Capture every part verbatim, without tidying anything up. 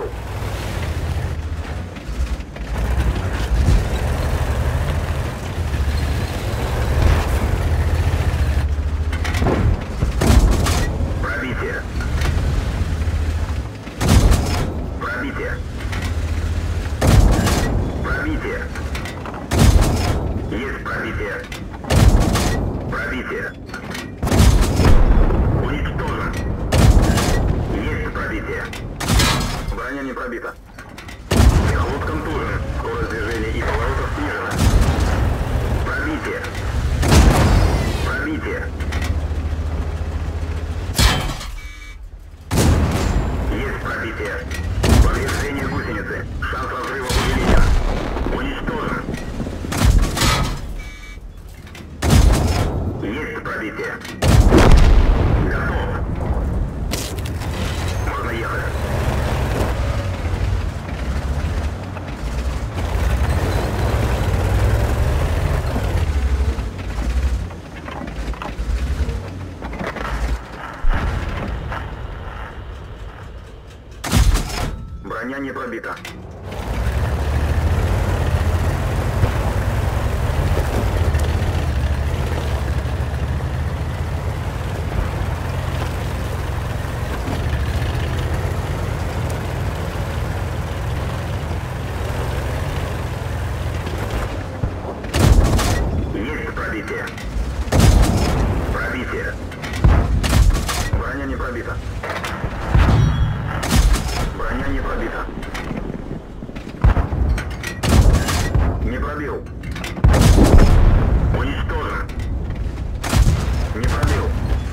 пробил. Пробитие. Пробитие. Пробитие. Есть пробитие. Пробитие. Уничтожен. Есть пробитие. Броня не пробита. Пехот контужен. Скорость движения и поворотов снижена. Пробитие. Пробитие. Есть пробитие. Повреждение гусеницы. Шанс разрыва увеличен. Уничтожен. Есть пробитие. Готов. Можно ехать. Броня не пробита. Есть пробитие. Пробитие. Броня не пробита. Броня не пробита. Не пробил. Уничтожен. Не пробил.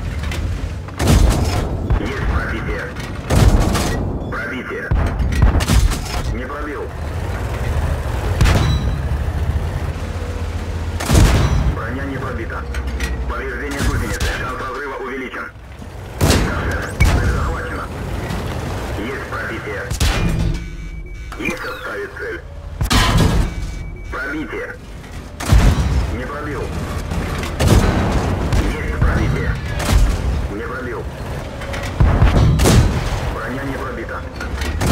Есть пробитие. Пробитие. Не пробил. Броня не пробита. Повреждение гусеницы. Шанс разрыва увеличен. Кассет. Цель захвачена. Есть пробитие. Есть отставить цель. Пробитие. Не пробил. Есть пробитие. Не пробил. Броня не пробита.